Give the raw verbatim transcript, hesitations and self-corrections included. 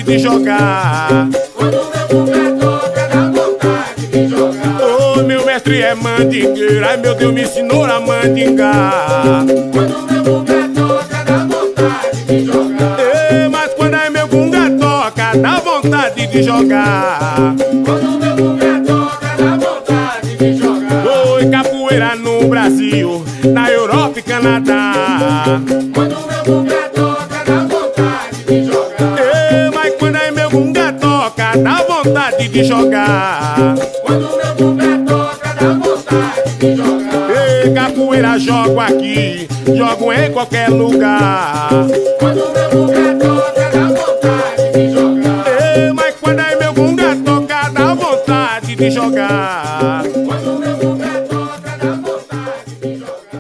de jogar. Quando meu bumbum toca, dá vontade de jogar. Ô, meu mestre é mandingueiro, ai meu Deus me ensinou a mandingar. Quando meu bumbum toca, dá vontade de jogar. Ei, mas quando é meu gunga toca, dá vontade de jogar. Quando meu bumbum toca, dá vontade de jogar. Oi, capoeira no Brasil, na Europa e Canadá. Quando meu bumbum toca, dá vontade de jogar. Ei, mas quando é meu gunga toca, dá vontade de jogar. Quando meu bumbum toca, dá vontade de jogar. Ei, capoeira jogo aqui, jogo em qualquer lugar. Quando meu bumbum toca, dá vontade de jogar. Ei, mas quando é meu gunga toca, dá vontade de jogar. Quando